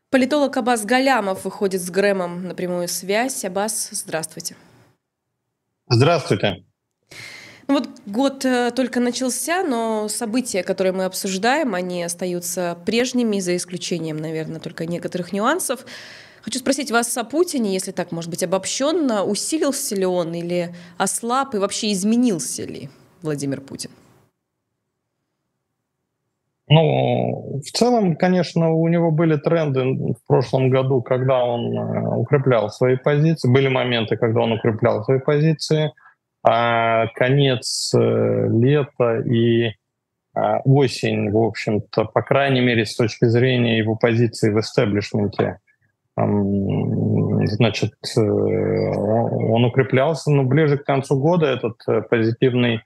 Политолог Аббас Галямов выходит с Грэмом на прямую связь. Аббас, здравствуйте. Здравствуйте. Ну вот год только начался, но события, которые мы обсуждаем, они остаются прежними, за исключением, наверное, только некоторых нюансов. Хочу спросить вас о Путине, если так, может быть, обобщенно. Усилился ли он или ослаб, и вообще изменился ли Владимир Путин? Ну, в целом, конечно, у него были тренды в прошлом году, когда он укреплял свои позиции. Были моменты, когда он укреплял свои позиции. А конец лета и осень, в общем-то, по крайней мере, с точки зрения его позиции в истеблишменте, значит, он укреплялся, но ближе к концу года этот позитивный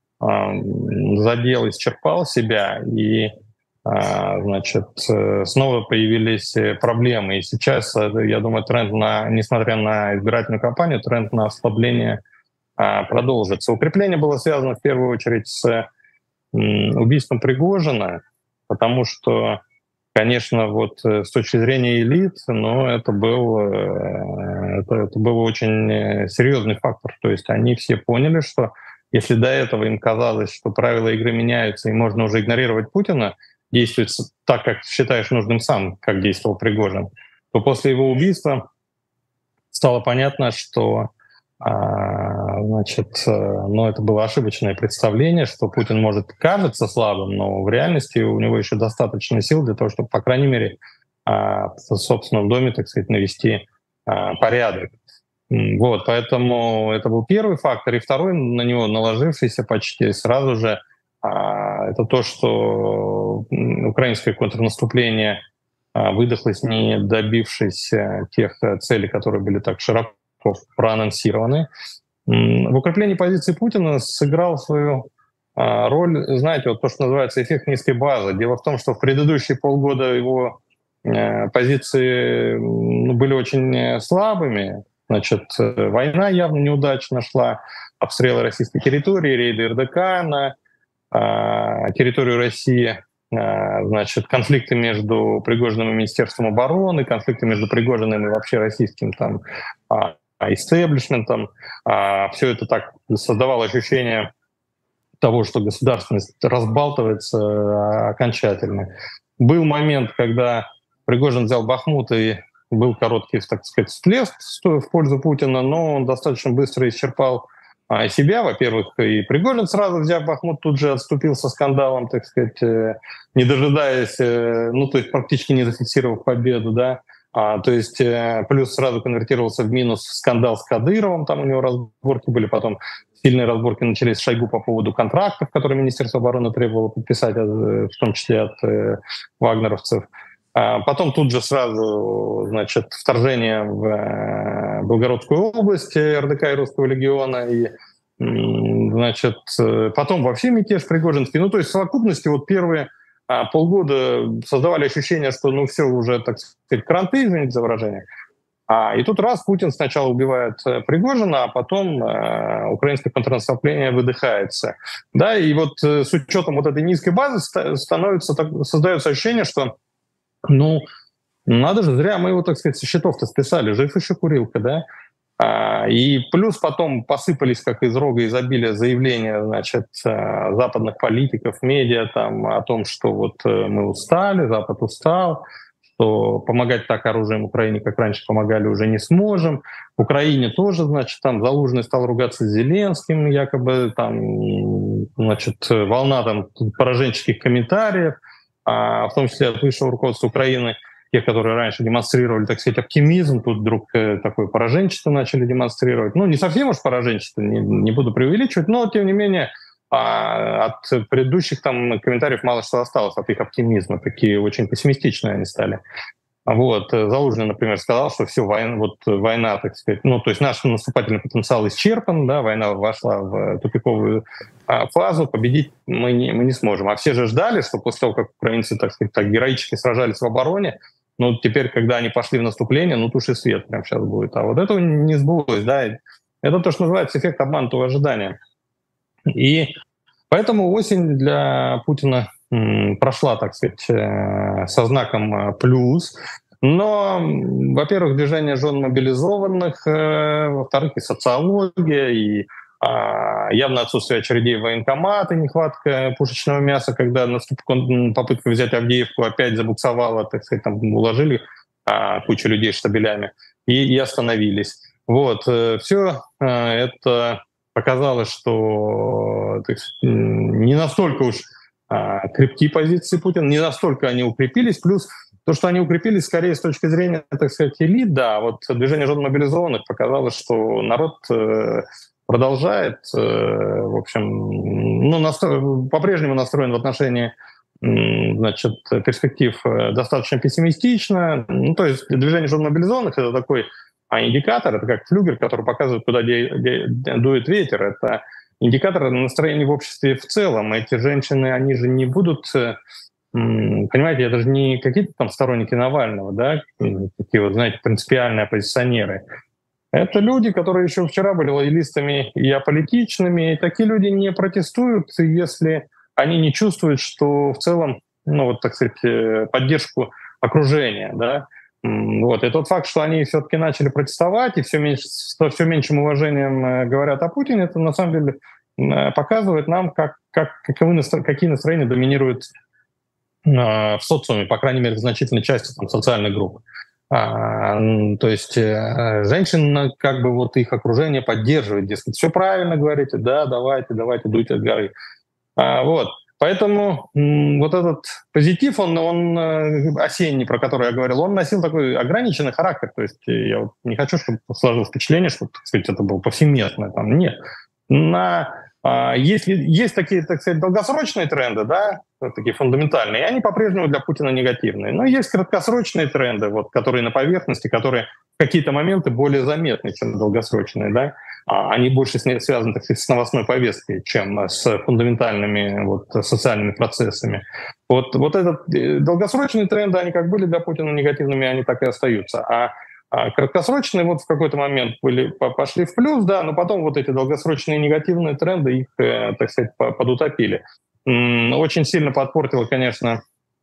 задел исчерпал себя, и значит, снова появились проблемы. И сейчас, я думаю, тренд несмотря на избирательную кампанию, тренд на ослабление продолжится. Укрепление было связано в первую очередь с убийством Пригожина, потому что, конечно, вот с точки зрения элит, но это был очень серьезный фактор. То есть они все поняли, что если до этого им казалось, что правила игры меняются и можно уже игнорировать Путина, действовать так, как считаешь нужным сам, как действовал Пригожин, то после его убийства стало понятно, что но это было ошибочное представление, что Путин может кажется слабым, но в реальности у него еще достаточно сил для того, чтобы, по крайней мере, в собственном доме, так сказать, навести порядок. Вот, поэтому это был первый фактор. И второй, на него наложившийся почти сразу же, это то, что украинское контрнаступление выдохлось, не добившись тех целей, которые были так широко проанонсированы. В укреплении позиции Путина сыграл свою роль, знаете, вот то, что называется эффект низкой базы. Дело в том, что в предыдущие полгода его позиции были очень слабыми. Значит, война явно неудачно шла, обстрелы российской территории, рейды РДК на территорию России, значит, конфликты между Пригожиным и Министерством обороны, конфликты между Пригожиным и вообще российским там истеблишментом. Все это так создавало ощущение того, что государственность разбалтывается окончательно. Был момент, когда Пригожин взял Бахмут, и был короткий, так сказать, всплеск в пользу Путина, но он достаточно быстро исчерпал себя. Во-первых, и Пригожин, сразу взяв Бахмут, тут же отступил со скандалом, так сказать, не дожидаясь, то есть практически не зафиксировав победу, да. То есть плюс сразу конвертировался в минус скандал с Кадыровым, там у него разборки были, потом сильные разборки начались с Шойгу по поводу контрактов, которые Министерство обороны требовало подписать, в том числе от вагнеровцев. Потом тут же сразу, значит, вторжение в Белгородскую область РДК и Русского легиона, и, значит, потом вообще мятеж Пригожинский. Ну, то есть в совокупности вот первые полгода создавали ощущение, что, ну, все уже, так сказать, кранты, извините за выражение. И тут раз Путин сначала убивает Пригожина, а потом украинское контрнаступление выдыхается. Да, и вот с учетом вот этой низкой базы создается ощущение, что, ну, надо же, зря мы его, так сказать, со счетов-то списали, жив еще курилка, да. И плюс потом посыпались, как из рога изобилия, заявления, значит, западных политиков, медиа там, о том, что вот мы устали, Запад устал, что помогать так оружием Украине, как раньше помогали, уже не сможем. В Украине тоже, значит, там Залужный стал ругаться с Зеленским, якобы там, значит, волна там пораженческих комментариев, в том числе от высшего руководства Украины, те, которые раньше демонстрировали, так сказать, оптимизм, тут вдруг такое пораженчество начали демонстрировать. Ну, не совсем уж пораженчество, не буду преувеличивать, но, тем не менее, от предыдущих там комментариев мало что осталось, от их оптимизма. Такие очень пессимистичные они стали. Вот. Залужный, например, сказал, что все, война, так сказать, ну, то есть наш наступательный потенциал исчерпан, да, война вошла в тупиковую фазу, победить мы не сможем. А все же ждали, что после того, как украинцы, так сказать, так героически сражались в обороне, ну, теперь, когда они пошли в наступление, ну, туши свет прямо сейчас будет. А вот этого не сбылось, да. Это то, что называется эффект обманутого ожидания. И поэтому осень для Путина прошла, так сказать, со знаком плюс. Но, во-первых, движение жен мобилизованных, во-вторых, и социология, и явно отсутствие очередей в военкоматы, нехватка пушечного мяса, когда попытка взять Авдеевку опять забуксовала, так сказать, там уложили кучу людей штабелями и остановились. Вот. Все это показалось, что так сказать, не настолько уж крепкие позиции Путина, не настолько они укрепились, плюс то, что они укрепились скорее с точки зрения, так сказать, элит, да, вот движение жен мобилизованных показало, что народ продолжает, в общем, по-прежнему настроен в отношении, значит, перспектив достаточно пессимистично. Ну, то есть движение жен мобилизованных — это такой индикатор, это как флюгер, который показывает, куда дует ветер. Это индикатор настроения в обществе в целом. Эти женщины, они же не будут... Понимаете, это же не какие-то там сторонники Навального, да, такие вот, знаете, принципиальные оппозиционеры. Это люди, которые еще вчера были лоялистами и аполитичными, и такие люди не протестуют, если они не чувствуют, что в целом, ну вот, так сказать, поддержку окружения, да. Вот. И тот факт, что они все-таки начали протестовать и все меньшим уважением говорят о Путине, это на самом деле показывает нам, какие настроения доминируют в социуме, по крайней мере, в значительной части там, социальных групп. То есть женщины, как бы вот их окружение поддерживает, дескать, все правильно говорите, да, давайте, дуйте от горы. Вот. Поэтому вот этот позитив, он осенний, про который я говорил, он носил такой ограниченный характер. То есть я вот не хочу, чтобы сложилось впечатление, что, так сказать, это было повсеместное. Там, нет. Есть такие, так сказать, долгосрочные тренды, да, такие фундаментальные, и они по-прежнему для Путина негативные. Но есть краткосрочные тренды, вот, которые на поверхности, которые в какие-то моменты более заметны, чем долгосрочные, да. Они больше связаны, так сказать, с новостной повесткой, чем с фундаментальными вот, социальными процессами. Вот этот долгосрочные тренды, они как были для Путина негативными, они так и остаются. А краткосрочные вот в какой-то момент пошли в плюс, да, но потом вот эти долгосрочные негативные тренды их, так сказать, подутопили. Очень сильно подпортило, конечно,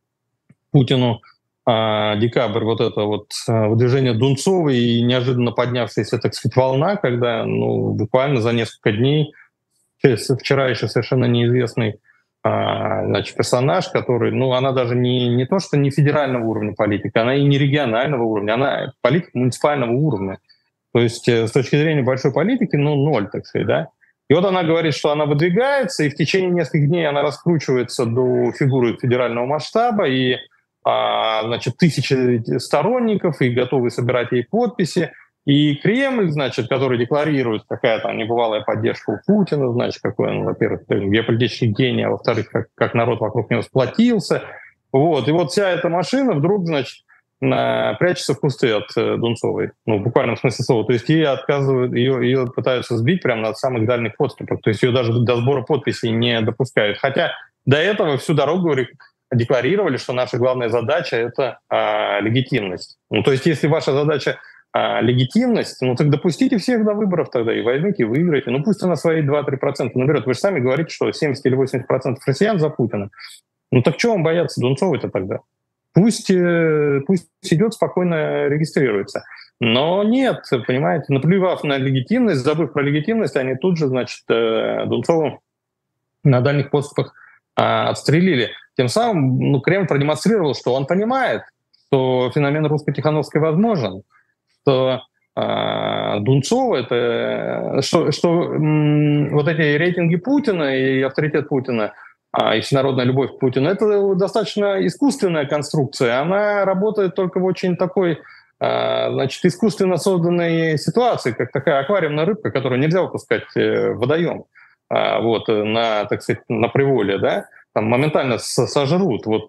Путину декабрь, вот это вот выдвижение Дунцовой и неожиданно поднявшаяся, так сказать, волна, когда буквально за несколько дней вчера еще совершенно неизвестный значит, персонаж, который, она даже не то, что не федерального уровня политика, она и не регионального уровня, она политик муниципального уровня. То есть с точки зрения большой политики, ноль, так сказать, да. И вот она говорит, что она выдвигается, и в течение нескольких дней она раскручивается до фигуры федерального масштаба, и значит, тысячи сторонников, и готовы собирать ей подписи. И Кремль, значит, который декларирует, какая там небывалая поддержка у Путина, значит, какой он, во-первых, геополитический гений, а во-вторых, как народ вокруг него сплотился. Вот. И вот вся эта машина вдруг, значит, прячется в кусты от Дунцовой. В буквальном смысле слова. То есть ее отказывают, ее пытаются сбить прямо на самых дальних подступах. То есть ее даже до сбора подписей не допускают. Хотя до этого всю дорогу декларировали, что наша главная задача — это легитимность. То есть если ваша задача легитимность, так допустите всех до выборов тогда и возьмите, и выиграйте. Пусть она свои 2-3% наберет. Вы же сами говорите, что 70 или 80% россиян за Путина. Так чего вам бояться Дунцовой-то тогда? Пусть идет, спокойно регистрируется. Но нет, понимаете, наплевав на легитимность, забыв про легитимность, они тут же, значит, Дунцову на дальних подступах отстрелили. Тем самым Кремль продемонстрировал, что он понимает, что феномен русско-тихановской возможен, что Дунцова — это что вот эти рейтинги Путина и авторитет Путина, и всенародная любовь к Путину — это достаточно искусственная конструкция. Она работает только в очень такой, значит, искусственно созданной ситуации, как такая аквариумная рыбка, которую нельзя выпускать в водоем, вот, так сказать, на приволе, да, там моментально сожрут. Вот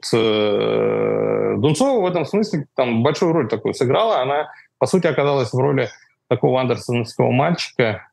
Дунцова в этом смысле там большую роль такую сыграла. Она, по сути, оказалась в роли такого андерсоновского мальчика,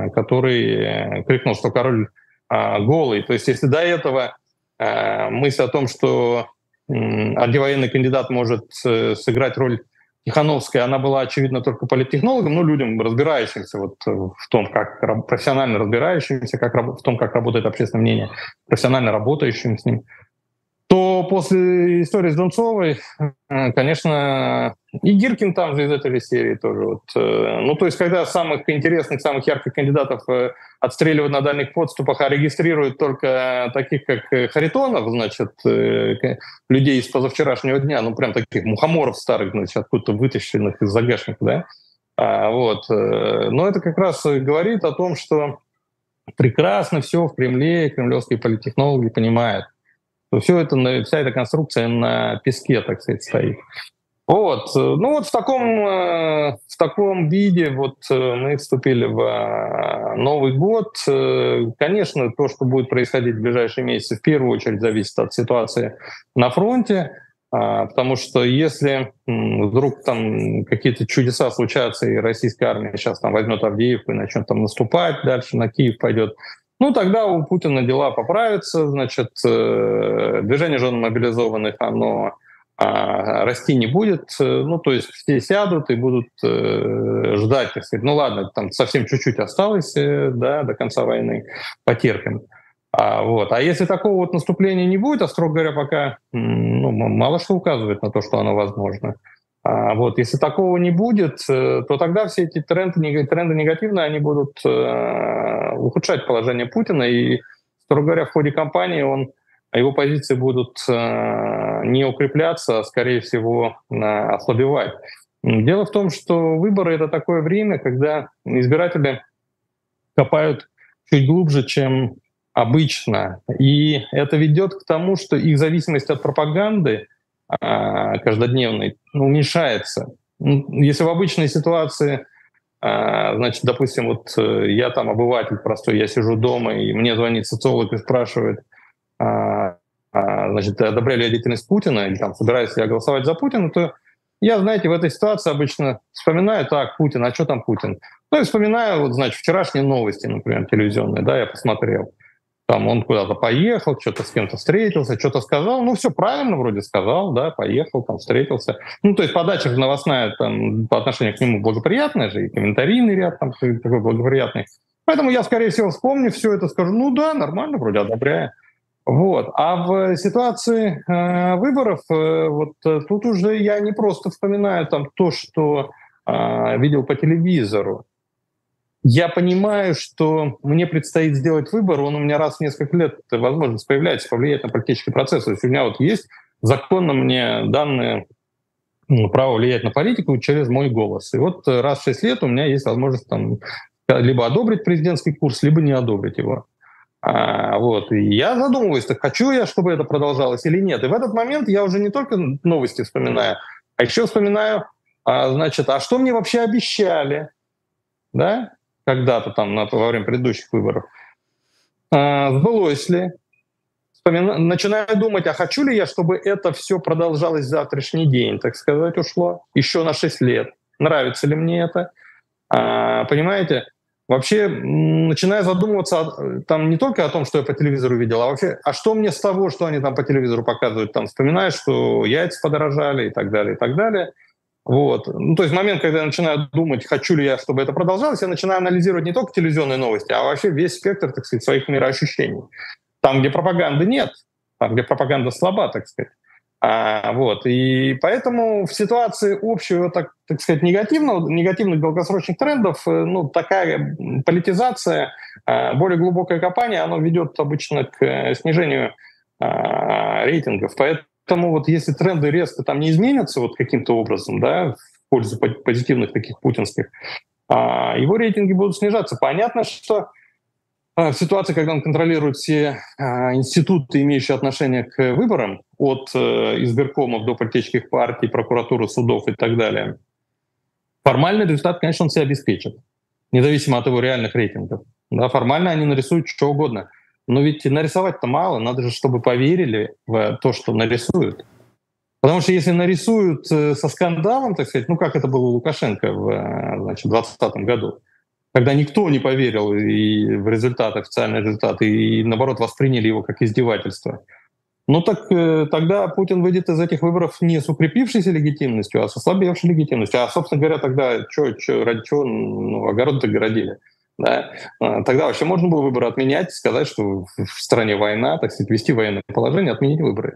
который крикнул, что король голый. То есть если до этого мысль о том, что антивоенный кандидат может сыграть роль Тихановской, она была, очевидно, только политтехнологом, людям, разбирающимся вот в том, как профессионально разбирающимся, в том, как работает общественное мнение, профессионально работающим с ним, то после истории с Дунцовой, конечно, И Гиркин там же из этой же серии тоже. Вот. Ну, то есть, когда самых интересных, самых ярких кандидатов отстреливают на дальних подступах, а регистрируют только таких, как Харитонов, значит, людей из позавчерашнего дня, ну, прям таких мухоморов старых, значит, откуда-то вытащенных из загашника, да. Вот. Но это как раз говорит о том, что прекрасно все в Кремле, кремлевские политтехнологи понимают, что все это, вся эта конструкция на песке, так сказать, стоит. Вот. Ну вот в таком виде вот мы вступили в Новый год. Конечно, то, что будет происходить в ближайшие месяцы, в первую очередь зависит от ситуации на фронте, потому что если вдруг там какие-то чудеса случатся, и российская армия сейчас там возьмет Авдеевку и начнет там наступать, дальше на Киев пойдет, ну тогда у Путина дела поправятся, значит, движение жен мобилизованных, оно расти не будет, ну, то есть все сядут и будут ждать, так сказать, ну ладно, там совсем чуть-чуть осталось, да, до конца войны, потерпим. Вот. А если такого вот наступления не будет, а, строго говоря, пока ну, мало что указывает на то, что оно возможно, вот. Если такого не будет, то тогда все эти тренды негативные, они будут ухудшать положение Путина, и, строго говоря, в ходе кампании его позиции будут не укрепляться, а, скорее всего, ослабевать. Дело в том, что выборы — это такое время, когда избиратели копают чуть глубже, чем обычно. И это ведет к тому, что их зависимость от пропаганды каждодневной уменьшается. Если в обычной ситуации, значит, допустим, вот я там обыватель простой, я сижу дома, и мне звонит социолог и спрашивает, значит, одобряю ли я деятельность Путина, или там собираюсь ли я голосовать за Путина, то я, знаете, в этой ситуации обычно вспоминаю, так, Путин, а что там Путин? Ну и вспоминаю, вот, значит, вчерашние новости, например, телевизионные, да, я посмотрел. Там он куда-то поехал, что-то с кем-то встретился, что-то сказал. Ну, все правильно вроде сказал, да, поехал, там, встретился. Ну, то есть подача новостная там, по отношению к нему благоприятная же, и комментарийный ряд там такой благоприятный. Поэтому я, скорее всего, вспомню все это, скажу, ну да, нормально, вроде одобряю. Вот. А в ситуации выборов вот тут уже я не просто вспоминаю там то, что видел по телевизору. Я понимаю, что мне предстоит сделать выбор, он у меня раз в несколько лет возможность появляется, повлиять на политический процесс. То есть у меня вот есть законно мне данное право влиять на политику через мой голос. И вот раз в 6 лет у меня есть возможность там либо одобрить президентский курс, либо не одобрить его. Вот. И я задумываюсь, так хочу я, чтобы это продолжалось или нет. И в этот момент я уже не только новости вспоминаю, а еще вспоминаю, значит, а что мне вообще обещали, да, когда-то там во время предыдущих выборов. Сбылось ли? Начинаю думать, а хочу ли я, чтобы это все продолжалось в завтрашний день, так сказать, ушло еще на 6 лет. Нравится ли мне это? Понимаете? Вообще начинаю задумываться там не только о том, что я по телевизору видел, а вообще, а что мне с того, что они там по телевизору показывают? Там вспоминаю, что яйца подорожали и так далее, и так далее. Вот. Ну, то есть момент, когда я начинаю думать, хочу ли я, чтобы это продолжалось, я начинаю анализировать не только телевизионные новости, а вообще весь спектр, так сказать, своих мироощущений. Там, где пропаганды нет, там, где пропаганда слаба, так сказать. Вот. И поэтому в ситуации общего, так сказать, негативных долгосрочных трендов, ну, такая политизация, более глубокое копание, оно ведет обычно к снижению рейтингов. Поэтому вот если тренды резко там не изменятся вот каким-то образом, да, в пользу позитивных таких путинских, его рейтинги будут снижаться. Понятно, что в ситуации, когда он контролирует все институты, имеющие отношение к выборам, от избиркомов до политических партий, прокуратуры, судов и так далее, формальный результат, конечно, он себе обеспечит, независимо от его реальных рейтингов. Да, формально они нарисуют что угодно. Но ведь нарисовать-то мало, надо же, чтобы поверили в то, что нарисуют. Потому что если нарисуют со скандалом, так сказать, ну как это было у Лукашенко в 2020 году, когда никто не поверил и в результат, официальный результат, и наоборот восприняли его как издевательство, ну так тогда Путин выйдет из этих выборов не с укрепившейся легитимностью, а с ослабевшей легитимностью. А, собственно говоря, тогда ради чего огород-то городили? Да? Тогда вообще можно было выборы отменять, сказать, что в стране война, так сказать, ввести военное положение, отменить выборы.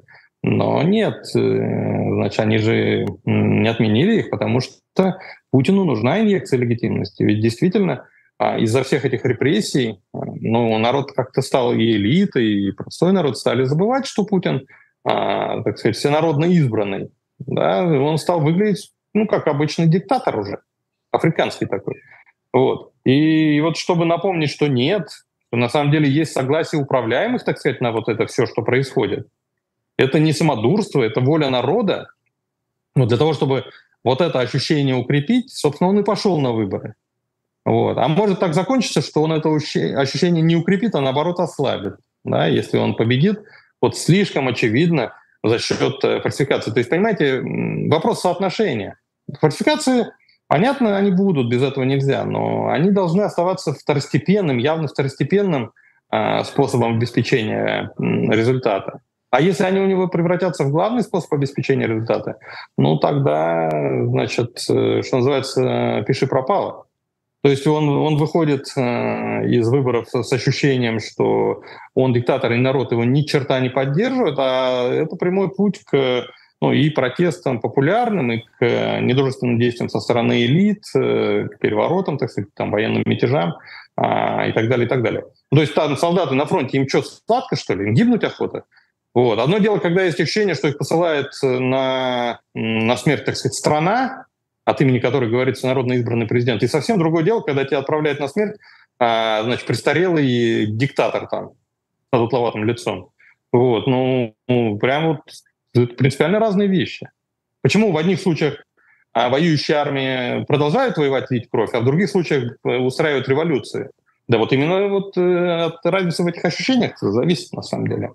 Но нет, значит, они же не отменили их, потому что Путину нужна инъекция легитимности. Ведь действительно из-за всех этих репрессий народ как-то стал, и элита, и простой народ стали забывать, что Путин, так сказать, всенародно избранный. Да? Он стал выглядеть, как обычный диктатор уже, африканский такой. Вот. И вот чтобы напомнить, что нет, что на самом деле есть согласие управляемых, так сказать, на вот это все, что происходит. Это не самодурство, это воля народа. Но для того, чтобы вот это ощущение укрепить, собственно, он и пошел на выборы. Вот. А может так закончиться, что он это ощущение не укрепит, а наоборот ослабит. Да? Если он победит, вот слишком очевидно за счет фальсификации. То есть, понимаете, вопрос соотношения. Фальсификации, понятно, они будут, без этого нельзя, но они должны оставаться второстепенным, явно второстепенным способом обеспечения результата. А если они у него превратятся в главный способ обеспечения результата, тогда, значит, что называется, пиши пропало. То есть он выходит из выборов с ощущением, что он диктатор, и народ его ни черта не поддерживает, а это прямой путь к и протестам популярным, и к недружественным действиям со стороны элит, к переворотам, так сказать, военным мятежам и так далее, и так далее. То есть там солдаты на фронте, им что, сладко, что ли? Им гибнуть охота? Вот. Одно дело, когда есть ощущение, что их посылает на смерть, так сказать, страна, от имени которой говорится народно избранный президент. И совсем другое дело, когда тебя отправляют на смерть, значит, престарелый диктатор там с одутловатым лицом. Вот. Прям вот это принципиально разные вещи. Почему в одних случаях воюющие армии продолжают воевать, лить кровь, а в других случаях устраивают революции? Да вот именно вот от разницы в этих ощущениях зависит на самом деле.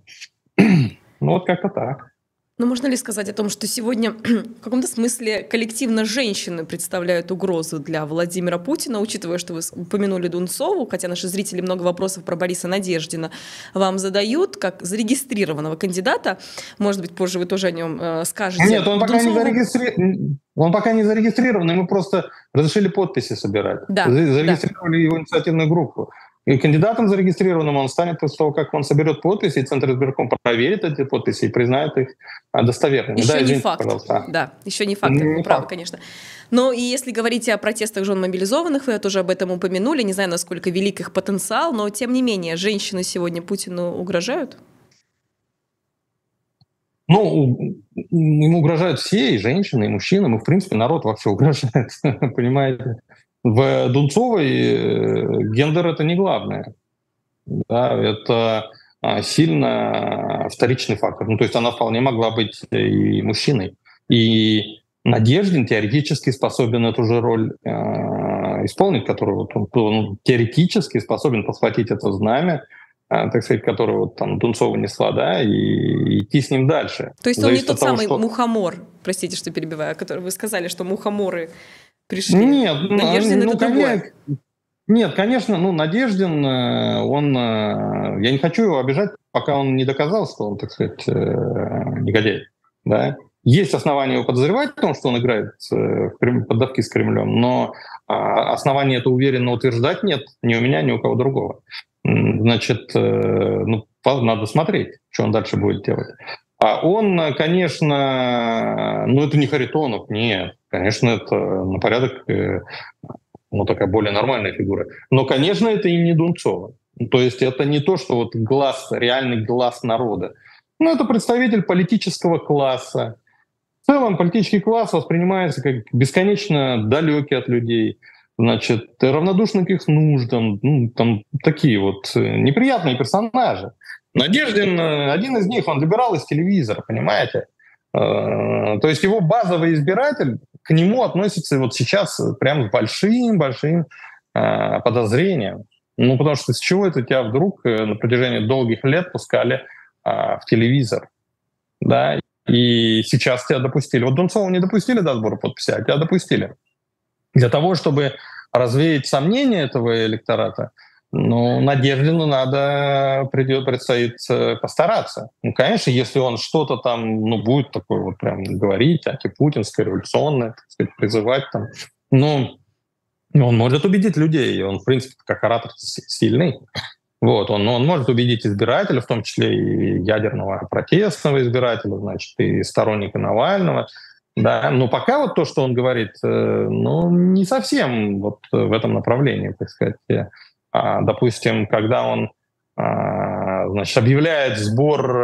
Вот как-то так. Но можно ли сказать о том, что сегодня в каком-то смысле коллективно женщины представляют угрозу для Владимира Путина, учитывая, что вы упомянули Дунцову, хотя наши зрители много вопросов про Бориса Надеждина вам задают, как зарегистрированного кандидата, может быть, позже вы тоже о нем скажете. Нет, он пока не зарегистрирован, ему просто разрешили подписи собирать. Да, зарегистрировали его инициативную группу. И кандидатом зарегистрированным он станет после того, как он соберет подписи, и Центр избирком проверит эти подписи и признает их достоверными. Еще не факт. Пожалуйста. Да, еще не факт, вы правы, конечно. Но и если говорить о протестах жен мобилизованных, вы тоже об этом упомянули, не знаю, насколько велик их потенциал, но тем не менее, женщины сегодня Путину угрожают? Ему угрожают все, и женщины, и мужчины, и, в принципе, народ вообще угрожает, понимаете? В Дунцовой гендер — это не главное. Да, это сильно вторичный фактор. То есть она вполне могла быть и мужчиной. И Надеждин теоретически способен эту же роль исполнить, которую он теоретически способен подхватить это знамя, так сказать, которого Дунцова несла, да, и идти с ним дальше. То есть он не тот самый мухомор, простите, что перебиваю, о котором вы сказали, что мухоморы пришли. Нет, Надеждин это другое. Нет, конечно, Надеждин, он, я не хочу его обижать, пока он не доказал, что он, так сказать, негодяй. Да? Есть основания его подозревать в том, что он играет в поддавки с Кремлем, но оснований это уверенно утверждать нет ни у меня, ни у кого другого. Значит, надо смотреть, что он дальше будет делать. А он, конечно, это не Харитонов, нет, конечно, это на порядок, такая более нормальная фигура. Но, конечно, это и не Дунцова. То есть это не то, что вот реальный глаз народа. Это представитель политического класса. В целом политический класс воспринимается как бесконечно далекий от людей, значит, равнодушный к их нуждам, такие вот неприятные персонажи. Надеждин, один из них, он либерал из телевизора, понимаете? То есть его базовый избиратель к нему относится вот сейчас прям с большим-большим подозрением. Потому что с чего это тебя вдруг на протяжении долгих лет пускали в телевизор? Да? И сейчас тебя допустили. Вот Дунцову не допустили до сбора подписей, а тебя допустили. Для того, чтобы развеять сомнения этого электората, Надеждину предстоит постараться. Конечно, если он что-то там, будет такое вот прям говорить, антипутинское, революционное, так сказать, призывать там, он может убедить людей, он, в принципе, как оратор сильный. Вот, он может убедить избирателя, в том числе и ядерного протестного избирателя, значит, и сторонника Навального. Да, но пока вот то, что он говорит, ну, не совсем вот в этом направлении, так сказать. Допустим, когда он, значит, объявляет сбор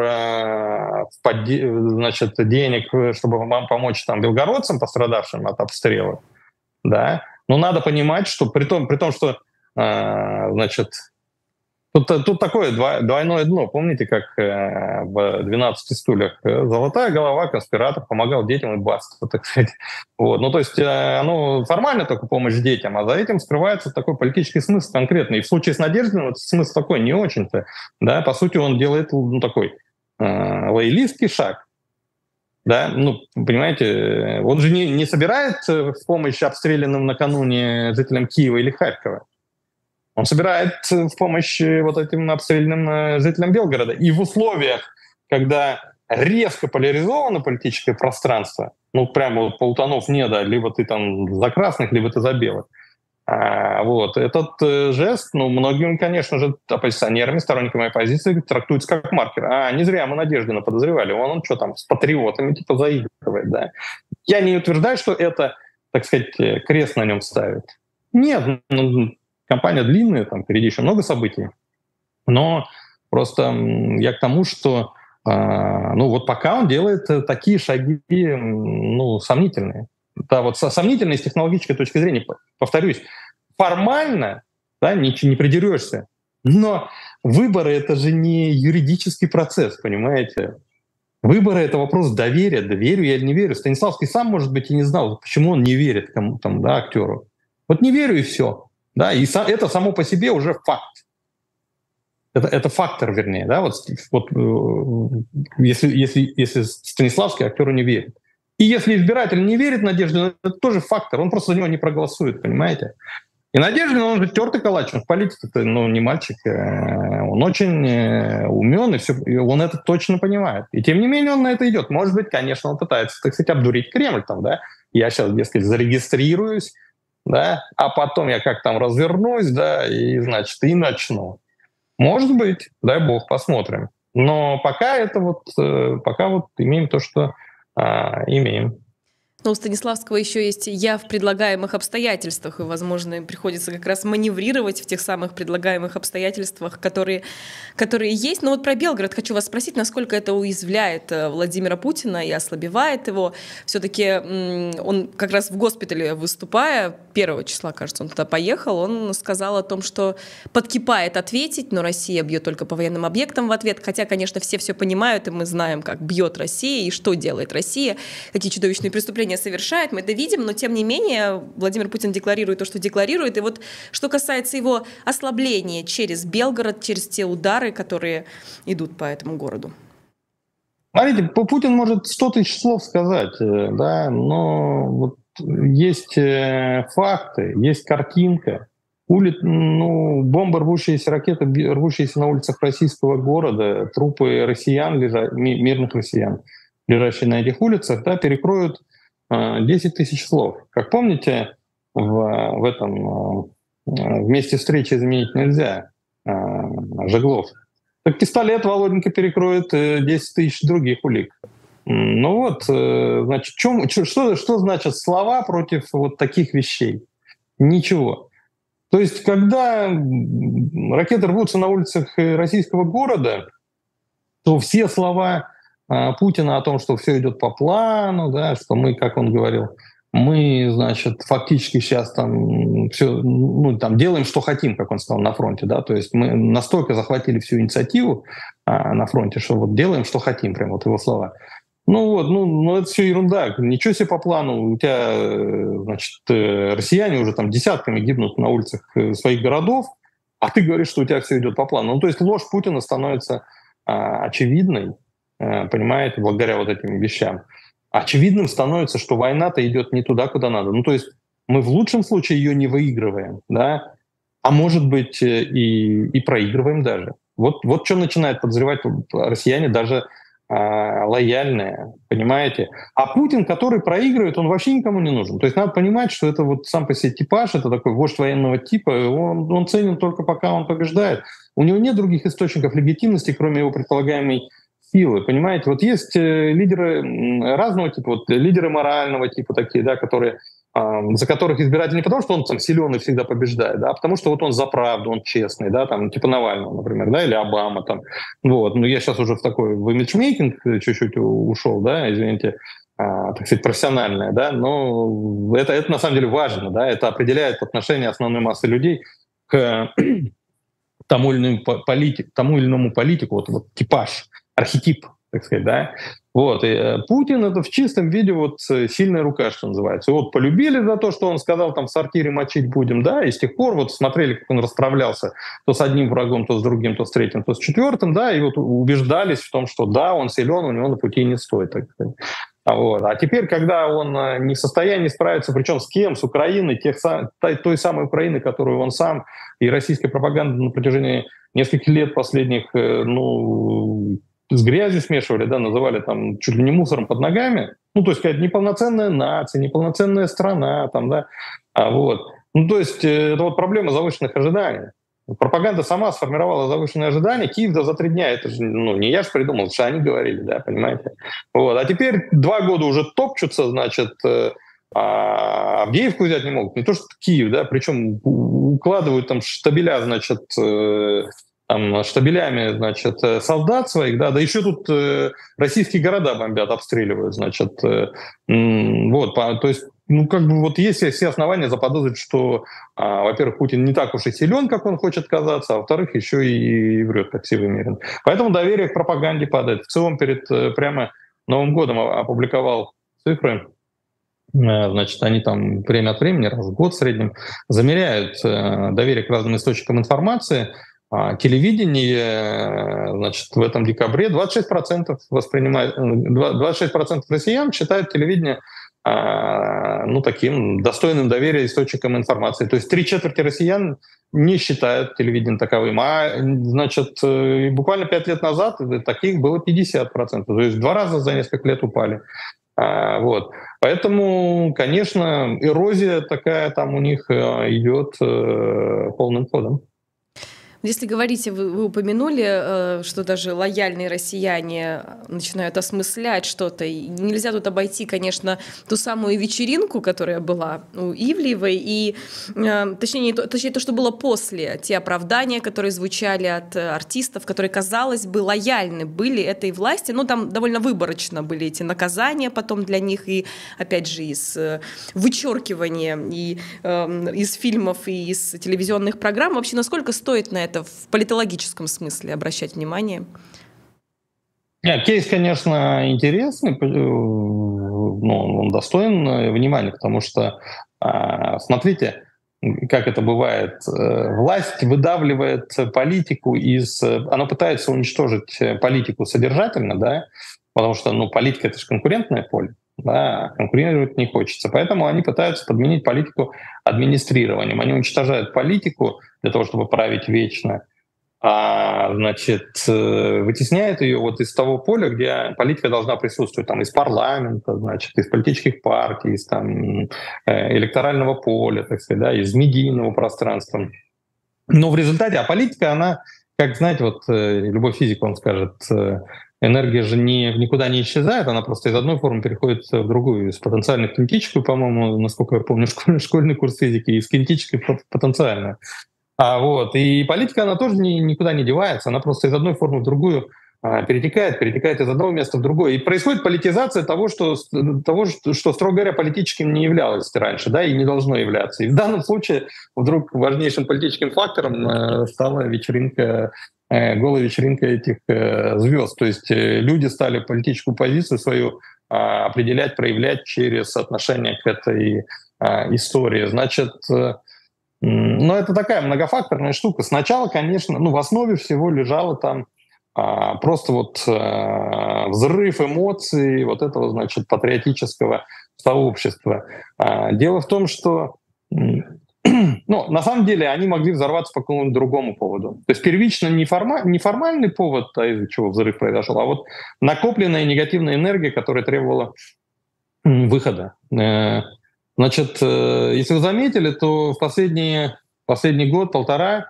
значит, денег, чтобы вам помочь там белгородцам, пострадавшим от обстрелов, да, но надо понимать, что при том, что, значит, Тут такое двойное дно. Помните, как в «12 стульях»? Золотая голова, конспиратор, помогал детям и баста, так сказать. Вот. Ну, то есть оно формально только помощь детям, а за этим скрывается такой политический смысл конкретный. И в случае с Надеждиным этот смысл такой не очень-то. Да? По сути, он делает такой лоялистский шаг. Да? Ну, понимаете, он же не собирает в помощь обстрелянным накануне жителям Киева или Харькова. Он собирает в помощь вот этим обстрелянным жителям Белгорода. И в условиях, когда резко поляризовано политическое пространство, ну, прямо вот полутонов не, да, либо ты там за красных, либо ты за белых. Вот. Этот жест, ну, многими, конечно же, оппозиционерами, сторонниками оппозиции трактуется как маркер. Не зря мы Надеждина подозревали. Он что там, с патриотами типа заигрывает, да. Я не утверждаю, что это, так сказать, крест на нем ставит. Нет, кампания длинная, там впереди еще много событий. Но просто я к тому, что ну вот пока он делает такие шаги, ну, сомнительные. Да, вот сомнительные с технологической точки зрения. Повторюсь, формально, да, не придерешься, но выборы — это же не юридический процесс, понимаете? Выборы — это вопрос доверия. Да верю я или не верю. Станиславский сам, может быть, и не знал, почему он не верит кому там, да, актеру. Вот не верю, и все. Да, и это само по себе уже факт. Это фактор, вернее. Да, вот если Станиславский актеру не верит. И если избиратель не верит Надеждину, это тоже фактор. Он просто за него не проголосует, понимаете? И Надеждин, он же тертый калач, он в политике-то, ну, не мальчик. Он очень умен, и все, и он это точно понимает. И тем не менее он на это идет. Может быть, конечно, он пытается, так сказать, обдурить Кремль. Там, да? Я сейчас, дескать, зарегистрируюсь, да, а потом я как там развернусь, да, и, значит, и начну. Может быть, дай бог, посмотрим. Но пока это пока имеем то, что имеем. Но у Станиславского еще есть «я в предлагаемых обстоятельствах», и, возможно, им приходится как раз маневрировать в тех самых предлагаемых обстоятельствах, которые есть. Но вот про Белгород хочу вас спросить, насколько это уязвляет Владимира Путина и ослабевает его. Все-таки он как раз в госпитале, выступая, 1 числа, кажется, он туда поехал, он сказал о том, что подкипает ответить, но Россия бьет только по военным объектам в ответ. Хотя, конечно, все понимают, и мы знаем, как бьет Россия и что делает Россия, какие чудовищные преступления совершает, мы это видим, но тем не менее Владимир Путин декларирует то, что декларирует. И вот что касается его ослабления через Белгород, через те удары, которые идут по этому городу. Смотрите, Путин может 100 тысяч слов сказать, да, но вот есть факты, есть картинка. Бомбы, рвущиеся, ракеты, рвущиеся на улицах российского города, трупы россиян, мирных россиян, лежащие на этих улицах, да, перекроют 10 тысяч слов. Как помните, в месте встречи изменить нельзя, Жеглов. Так пистолет Володенька перекроет 10 тысяч других улик. Ну вот, значит, что значат слова против вот таких вещей? Ничего. То есть, когда ракеты рвутся на улицах российского города, то все слова Путина о том, что все идет по плану, да, что мы, как он говорил, мы, значит, фактически сейчас там все, там делаем, что хотим, как он сказал, на фронте, да, то есть мы настолько захватили всю инициативу на фронте, что вот делаем, что хотим, прям вот его слова. Это все ерунда, ничего себе по плану, у тебя, значит, россияне уже там десятками гибнут на улицах своих городов, а ты говоришь, что у тебя все идет по плану. Ну, то есть ложь Путина становится очевидной, понимаете, благодаря вот этим вещам. Очевидным становится, что война-то идет не туда, куда надо. Ну, то есть мы в лучшем случае ее не выигрываем, да, а может быть и проигрываем даже. Вот что начинают подозревать россияне даже лояльные, понимаете? А Путин, который проигрывает, он вообще никому не нужен. То есть надо понимать, что это вот сам по себе типаж, это такой вождь военного типа, он ценен только пока он побеждает. У него нет других источников легитимности, кроме его предполагаемой силы, понимаете? Вот есть лидеры разного типа, вот лидеры морального типа такие, да, которые за которых избиратель не потому, что он там силен и всегда побеждает, да, а потому что вот он за правду, он честный, да, там, типа Навального, например, да, или Обама там. Вот. Ну, я сейчас уже в имиджмейкинг чуть-чуть ушел, да, извините, так сказать, профессиональное, да, но это на самом деле важно, да, это определяет отношение основной массы людей к тому или иному политику, вот типаж, архетип, так сказать, да. Вот, и Путин — это в чистом виде вот сильная рука, что называется. Вот полюбили за то, что он сказал, там, в сортире мочить будем, да, и с тех пор вот смотрели, как он расправлялся то с одним врагом, то с другим, то с третьим, то с четвертым, да, и вот убеждались в том, что да, он силен, у него на пути не стоит, так сказать. Вот. А теперь, когда он не в состоянии справиться, причем с кем? С Украиной, той самой Украины, которую он сам и российская пропаганда на протяжении нескольких лет последних, ну, с грязью смешивали, да, называли там чуть ли не мусором под ногами. Ну, то есть какая-то неполноценная нация, неполноценная страна, там, да. Вот. Ну, то есть это вот проблема завышенных ожиданий. Пропаганда сама сформировала завышенные ожидания. Киев за 3 дня, это же, ну, не я же придумал, что они говорили, да, понимаете. Вот. А теперь 2 года уже топчутся, значит, Авдеевку взять не могут. Не то, что Киев, да, причем укладывают там штабеля, значит, там, штабелями, значит, солдат своих, да еще тут российские города бомбят, обстреливают, значит, вот, то есть, ну, как бы вот есть все основания заподозрить, что, во-первых, Путин не так уж и силен, как он хочет казаться, а во-вторых, еще и врет, как сивый Поэтому доверие к пропаганде падает. В целом, перед прямо Новым годом опубликовал цифры. Значит, они там время от времени, раз в год в среднем, замеряют доверие к разным источникам информации. Телевидение, значит, в этом декабре 26% воспринимает, 26% россиян считают телевидение ну, таким достойным доверия источником информации. То есть 3/4 россиян не считают телевидение таковым. Значит, буквально 5 лет назад таких было 50%. То есть в 2 раза за несколько лет упали. Вот. Поэтому, конечно, эрозия такая там у них идет полным ходом. Если говорите, вы упомянули, что даже лояльные россияне начинают осмыслять что-то. И нельзя тут обойти, конечно, ту самую вечеринку, которая была у Ивлеевой, и точнее то, что было после, те оправдания, которые звучали от артистов, которые, казалось бы, лояльны были этой власти. Ну, там довольно выборочно были эти наказания потом для них, и, опять же, из вычеркивания и из фильмов, и из телевизионных программ. Вообще, насколько стоит на это в политологическом смысле обращать внимание? Нет, кейс, конечно, интересный, но он достоин внимания, потому что, смотрите, как это бывает, власть выдавливает политику она пытается уничтожить политику содержательно, да, потому что, ну, политика — это же конкурентное поле, да, конкурировать не хочется. Поэтому они пытаются подменить политику администрированием. Они уничтожают политику для того, чтобы править вечно, значит, вытесняет ее вот из того поля, где политика должна присутствовать, там, из парламента, значит, из политических партий, из там, электорального поля, так сказать, да, из медийного пространства. Но в результате, политика, она, как, знаете, вот любой физик вам скажет, энергия же никуда не исчезает, она просто из одной формы переходит в другую, из потенциальной в кинетическую, по-моему, насколько я помню, школьный курс физики, из кинетической в потенциальную. Вот. И политика, она тоже никуда не девается, она просто из одной формы в другую перетекает из одного места в другое. И происходит политизация того, что, строго говоря, политическим не являлось раньше, да, и не должно являться. И в данном случае вдруг важнейшим политическим фактором стала голая вечеринка этих звезд. То есть люди стали политическую позицию свою определять, проявлять через отношение к этой истории. Значит, но это такая многофакторная штука. Сначала, конечно, в основе всего лежало там просто вот взрыв эмоций вот этого, значит, патриотического сообщества. Дело в том, что ну, на самом деле они могли взорваться по какому-нибудь другому поводу. То есть первично неформальный повод, из-за чего взрыв произошел, а вот накопленная негативная энергия, которая требовала выхода. Значит, если вы заметили, то в последний год-полтора,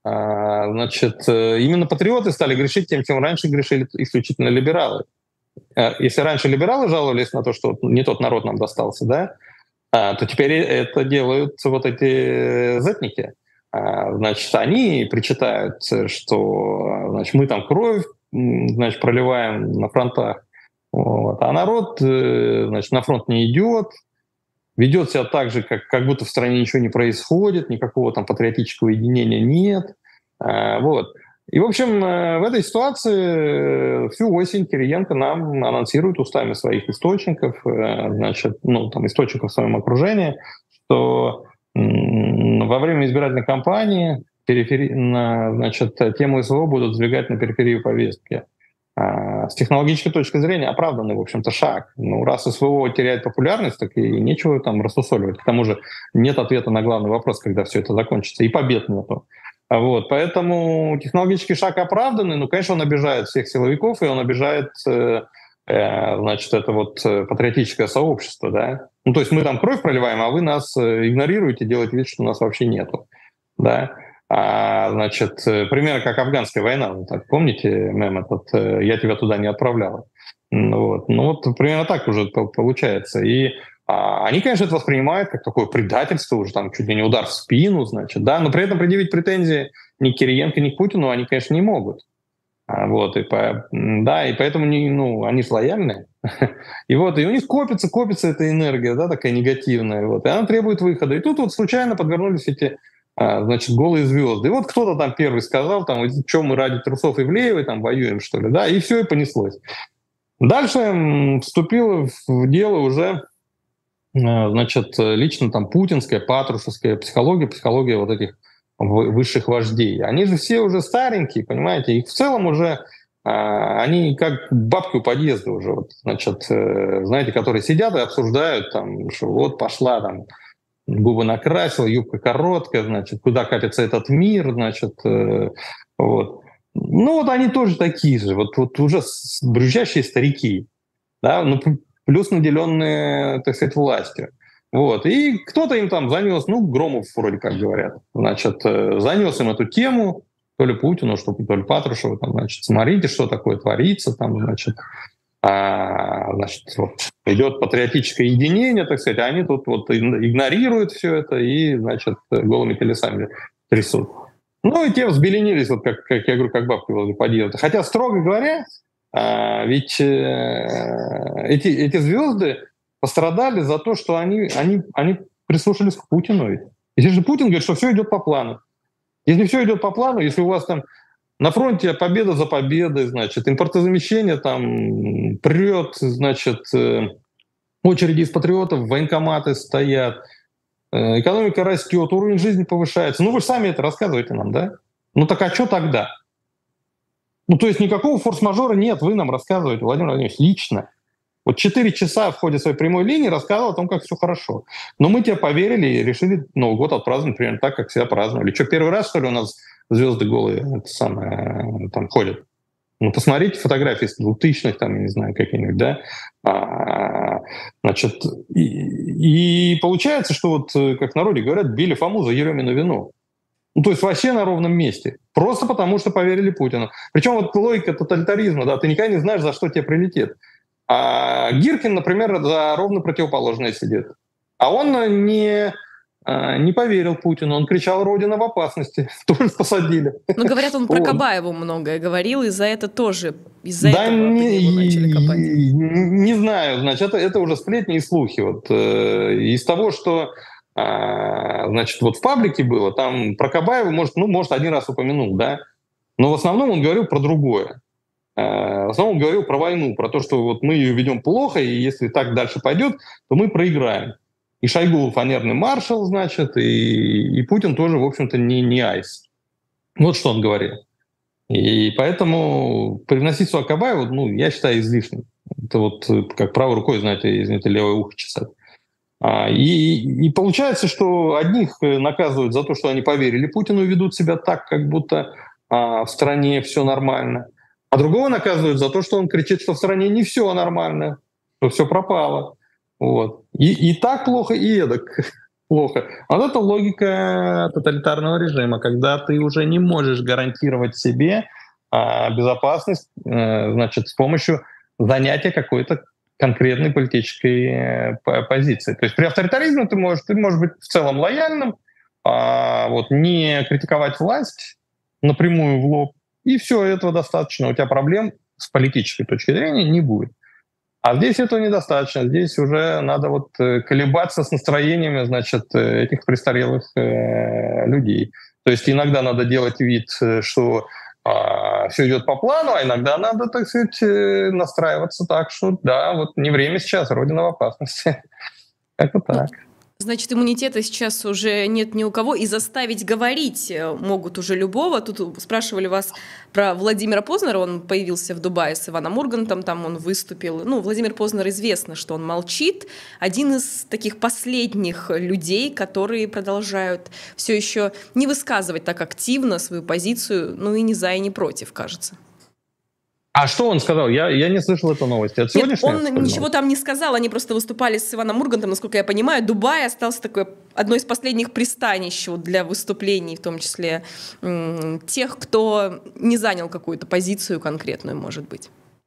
значит, именно патриоты стали грешить тем, чем раньше грешили исключительно либералы. Если раньше либералы жаловались на то, что не тот народ нам достался, да, то теперь это делают вот эти зетники. Значит, они причитают, что, значит, мы там кровь, значит, проливаем на фронтах, вот, а народ, значит, на фронт не идет, ведет себя так же, как будто в стране ничего не происходит, никакого там патриотического единения нет. Вот. И, в общем, в этой ситуации всю осень Кириенко нам анонсирует устами своих источников, значит, ну, там, источников в своем окружении, что во время избирательной кампании значит, тему СВО будут сдвигать на периферию повестки. С технологической точки зрения оправданный, в общем-то, шаг. Ну, раз СВО теряет популярность, так и нечего там рассусоливать. К тому же нет ответа на главный вопрос, когда все это закончится, и побед нету. Вот, поэтому технологический шаг оправданный, но, конечно, он обижает всех силовиков, и он обижает, значит, это вот патриотическое сообщество, да. Ну, то есть мы там кровь проливаем, а вы нас игнорируете, делаете вид, что нас вообще нету, да. Значит, примерно как афганская война, вы так помните мем этот «Я тебя туда не отправлял». Вот. Ну вот примерно так уже получается. И они, конечно, это воспринимают как такое предательство, уже там чуть ли не удар в спину, значит, да, но при этом предъявить претензии ни к Кириенко, ни к Путину они, конечно, не могут. Вот, и поэтому они же лояльны. И вот, и у них копится эта энергия, да, такая негативная, вот, и она требует выхода. И тут вот случайно подвернулись эти, значит, голые звезды. И вот кто-то там первый сказал, там, что мы ради трусов Ивлеевой там воюем, что ли, да, и все, и понеслось. Дальше вступила в дело уже, значит, лично там путинская, патрушевская психология вот этих высших вождей. Они же все уже старенькие, понимаете, их в целом уже, они как бабки у подъезда уже, вот, значит, знаете, которые сидят и обсуждают, там, что вот пошла там, губы накрасила, юбка короткая, значит, куда катится этот мир, значит, вот. Ну вот они тоже такие же, вот уже брюзжащие старики, да, ну, плюс наделенные, так сказать, властью. Вот. И кто-то им там занес, ну, Громов вроде как говорят, значит, занес им эту тему, то ли Путину, то ли Патрушеву, там, значит, смотрите, что такое творится, там, значит, значит, вот, идет патриотическое единение, так сказать, а они тут вот игнорируют все это и, значит, голыми телесами трясут. Ну, и те взбеленились, вот как я говорю, как бабки возле подъезда. Хотя, строго говоря, ведь эти звезды пострадали за то, что они прислушались к Путину. Если же Путин говорит, что все идет по плану. Если все идет по плану, если у вас там на фронте победа за победой, значит, импортозамещение там прет, значит, очереди из патриотов, военкоматы стоят, экономика растет, уровень жизни повышается. Ну, вы же сами это рассказываете нам, да? Ну, так а что тогда? Ну, то есть никакого форс-мажора нет, вы нам рассказываете, Владимир Владимирович, лично. Вот 4 часа в ходе своей прямой линии рассказывал о том, как все хорошо. Но мы тебе поверили и решили Новый год отпраздновать примерно так, как всегда праздновали. Что, первый раз, что ли, у нас звезды голые там ходят? Ну, посмотрите фотографии с 2000-х, там, не знаю, какие-нибудь, да? Значит, и получается, что вот, как в народе говорят, били Фому за Еремину вину. Ну, то есть вообще на ровном месте. Просто потому, что поверили Путину. Причем вот логика тоталитаризма, да, ты никогда не знаешь, за что тебе прилетит. А Гиркин, например, за ровно противоположное сидит. А он не поверил Путину, он кричал «Родина в опасности», тоже посадили. Ну, говорят, он про Кабаеву многое говорил, и за это тоже, из-за этого по нему начали копать. Не знаю, значит, это уже сплетни и слухи. Вот, из того, что, значит, вот в паблике было, там про Кабаева, может, один раз упомянул, да, но в основном он говорил про другое. В основном он говорил про войну, про то, что вот мы ее ведем плохо, и если так дальше пойдет, то мы проиграем. И Шойгу фанерный маршал, значит, и Путин тоже, в общем-то, не айс. Вот что он говорил. И поэтому привносить сюда Кабаева, ну, я считаю, излишним. Это вот как правой рукой, знаете, извините, левое ухо чесать. И получается, что одних наказывают за то, что они поверили Путину и ведут себя так, как будто в стране все нормально, а другого наказывают за то, что он кричит, что в стране не все нормально, что все пропало. Вот. И так плохо, и эдак плохо. Вот это логика тоталитарного режима, когда ты уже не можешь гарантировать себе безопасность, значит, с помощью занятия какой-то конкретной политической позиции. То есть при авторитаризме ты можешь быть в целом лояльным, вот, не критиковать власть напрямую в лоб, и все, этого достаточно. У тебя проблем с политической точки зрения не будет. А здесь этого недостаточно. Здесь уже надо вот колебаться с настроениями, значит, этих престарелых людей. То есть иногда надо делать вид, что все идет по плану, а иногда надо, так сказать, настраиваться так, что да, вот не время сейчас, Родина в опасности. Как-то так. Значит, иммунитета сейчас уже нет ни у кого, и заставить говорить могут уже любого. Тут спрашивали вас про Владимира Познера, он появился в Дубае с Иваном Ургантом, там он выступил. Ну, Владимир Познер известно, что он молчит. Один из таких последних людей, которые продолжают все еще не высказывать так активно свою позицию, ну и ни за, и ни против, кажется. А что он сказал? Я не слышал эту новость. Это Нет, он ничего там не сказал, они просто выступали с Иваном Ургантом, насколько я понимаю. Дубай остался такой одно из последних пристанищ для выступлений, в том числе тех, кто не занял какую-то позицию конкретную, может быть.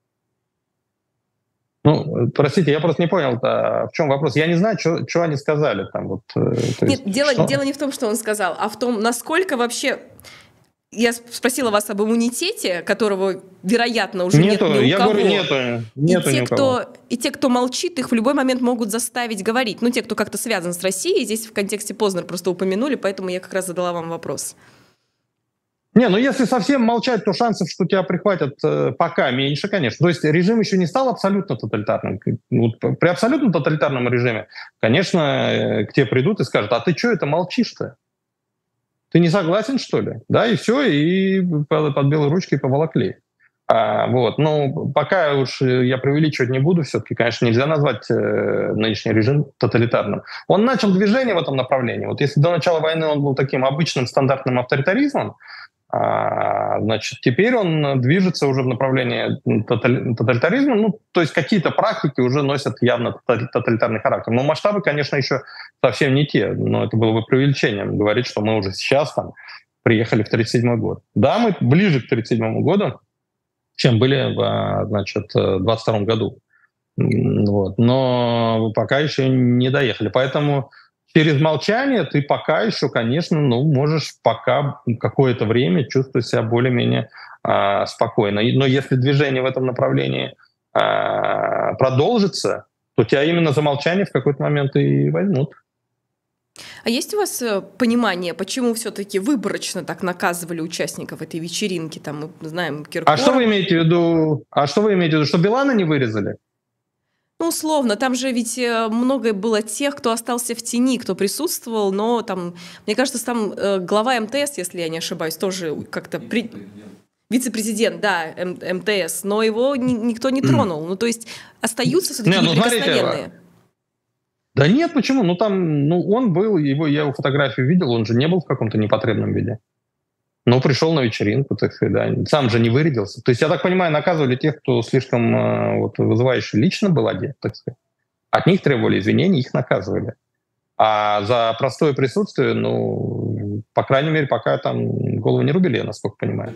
Ну, простите, я просто не понял, в чем вопрос. Я не знаю, что они сказали там. Вот, нет, дело не в том, что он сказал, а в том, насколько вообще... Я спросила вас об иммунитете, которого, вероятно, уже нет ни у кого. Я говорю, нету ни у кого. И те, кто молчит, их в любой момент могут заставить говорить. Ну, те, кто как-то связан с Россией, здесь в контексте Познер просто упомянули, поэтому я как раз задала вам вопрос. Не, ну если совсем молчать, то шансов, что тебя прихватят, пока меньше, конечно. То есть режим еще не стал абсолютно тоталитарным. Вот при абсолютно тоталитарном режиме, конечно, к тебе придут и скажут, а ты что это молчишь-то? Ты не согласен, что ли? Да, и все, и под белые ручки поволокли. Вот. Но пока уж я преувеличивать не буду, все-таки, конечно, нельзя назвать нынешний режим тоталитарным. Он начал движение в этом направлении. Вот если до начала войны он был таким обычным стандартным авторитаризмом, значит, теперь он движется уже в направлении тоталитаризма. Ну, то есть какие-то практики уже носят явно тоталитарный характер. Но масштабы, конечно, еще совсем не те. Но это было бы преувеличением говорить, что мы уже сейчас там приехали в 1937 год. Да, мы ближе к 1937 году, чем были в, значит, 1922 году. Вот. Но пока еще не доехали. Поэтому через молчание ты пока еще, конечно, можешь пока какое-то время чувствовать себя более-менее спокойно. Но если движение в этом направлении продолжится, то тебя именно за молчание в какой-то момент и возьмут. А есть у вас понимание, почему все-таки выборочно так наказывали участников этой вечеринки? Там мы знаем Киркоров. А что вы имеете в виду? Что Билана не вырезали? Ну, условно, там же ведь много было тех, кто остался в тени, кто присутствовал, но там, мне кажется, там глава МТС, если я не ошибаюсь, тоже как-то... Вице-президент, да, МТС, но его никто не тронул. Ну, то есть остаются все-таки неприкосновенные. Да нет, почему? Ну, там, он был, я его фотографию видел, он же не был в каком-то непотребном виде. Но пришел на вечеринку, так сказать, да. Сам же не вырядился. То есть, я так понимаю, наказывали тех, кто слишком вызывающе лично был одет, так сказать. От них требовали извинений, их наказывали. А за простое присутствие, по крайней мере, пока там голову не рубили, я насколько понимаю.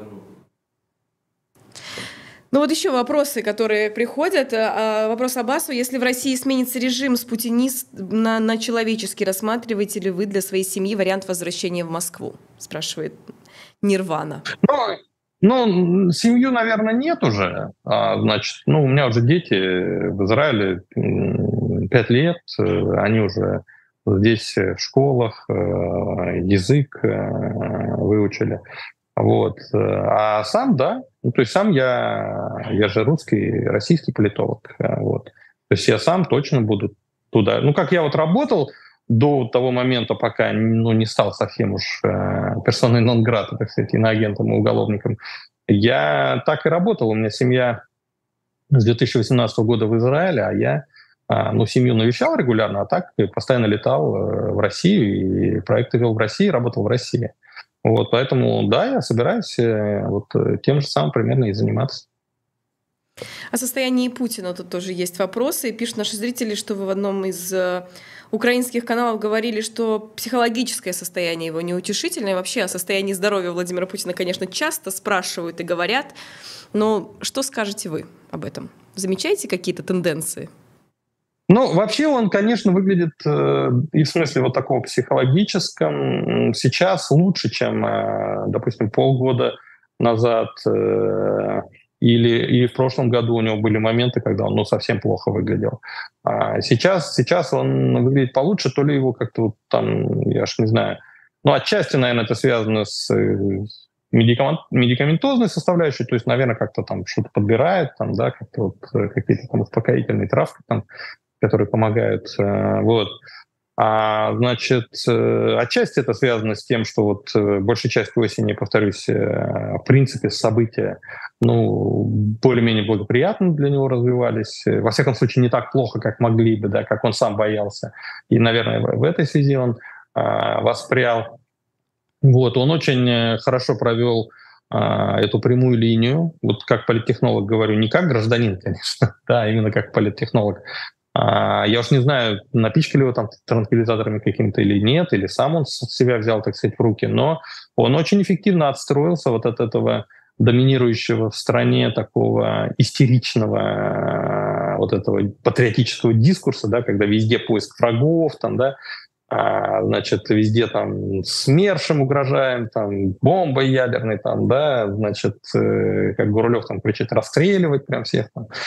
Ну вот еще вопросы, которые приходят. Вопрос Аббасу. Если в России сменится режим с на человеческий, рассматриваете ли вы для своей семьи вариант возвращения в Москву? Спрашивает Нирвана. Семью, наверное, нет уже. Значит, у меня уже дети в Израиле 5 лет. Они уже здесь в школах язык выучили. Вот. А сам, да. То есть сам я же русский, российский политолог. Вот. То есть я сам точно буду туда. Как я работал до того момента, пока не стал совсем уж персоной нон-грата, так сказать, иноагентом и уголовником, я так и работал. У меня семья с 2018 года в Израиле, а я семью навещал регулярно, а так постоянно летал в Россию, и проекты вел в России, работал в России. Вот, поэтому, да, я собираюсь тем же самым примерно и заниматься. О состоянии Путина тут тоже есть вопросы. Пишут наши зрители, что вы в одном из украинских каналов говорили, что психологическое состояние его неутешительное. И вообще о состоянии здоровья Владимира Путина, конечно, часто спрашивают и говорят. Но что скажете вы об этом? Замечаете какие-то тенденции? Вообще он, конечно, выглядит и в смысле вот такого психологическом сейчас лучше, чем, допустим, полгода назад или в прошлом году у него были моменты, когда он совсем плохо выглядел. Сейчас он выглядит получше, то ли его как-то я ж не знаю. Отчасти, наверное, это связано с медикаментозной составляющей, то есть, наверное, как-то что-то подбирает, как-то какие-то успокоительные травки которые помогают. Отчасти это связано с тем, что большая часть осени, повторюсь, в принципе, события, более-менее благоприятно для него развивались. Во всяком случае, не так плохо, как могли бы, как он сам боялся. И, наверное, в этой связи он воспрял. Он очень хорошо провел эту прямую линию. Как политтехнолог говорю, не как гражданин, конечно, а именно как политтехнолог. Я уж не знаю, напичкали его транквилизаторами какими-то или нет, или сам он себя взял, так сказать, в руки, но он очень эффективно отстроился от этого доминирующего в стране такого истеричного этого патриотического дискурса, когда везде поиск врагов, везде СМЕРШем угрожаем, бомбой ядерной, как Гурулев кричит, расстреливать прям всех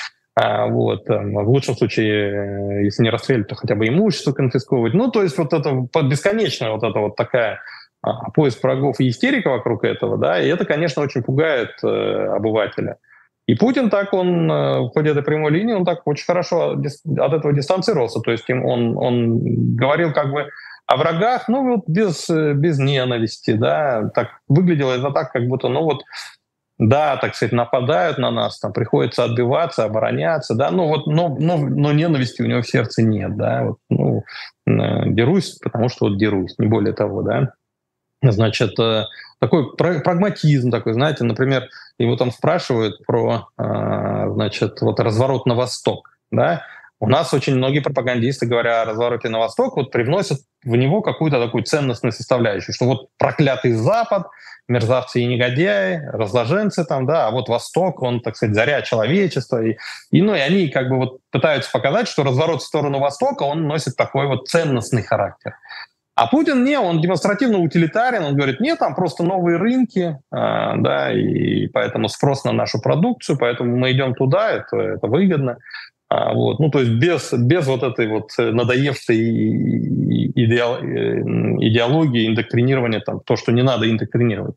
в лучшем случае, если не расстреливать, то хотя бы имущество конфисковывать. То есть это бесконечная такая поиск врагов и истерика вокруг этого, и это, конечно, очень пугает обывателя. И Путин он в ходе этой прямой линии, он очень хорошо от этого дистанцировался. То есть он говорил о врагах, без ненависти, так выглядело это так, как будто, да, так сказать, нападают на нас, приходится отбиваться, обороняться, но ненависти у него в сердце нет, дерусь, потому что дерусь, не более того, такой прагматизм такой, знаете, например, его спрашивают про, разворот на восток, У нас очень многие пропагандисты, говоря о развороте на восток, привносят в него какую-то такую ценностную составляющую, что проклятый Запад, мерзавцы и негодяи, разложенцы а Восток, он, так сказать, заря человечества. И они пытаются показать, что разворот в сторону Востока, он носит такой ценностный характер. А Путин он демонстративно утилитарен, он говорит, нет, там просто новые рынки, и поэтому спрос на нашу продукцию, поэтому мы идем туда, это выгодно. То есть без этой надоевшей идеологии, индоктринирования, то, что не надо индоктринировать.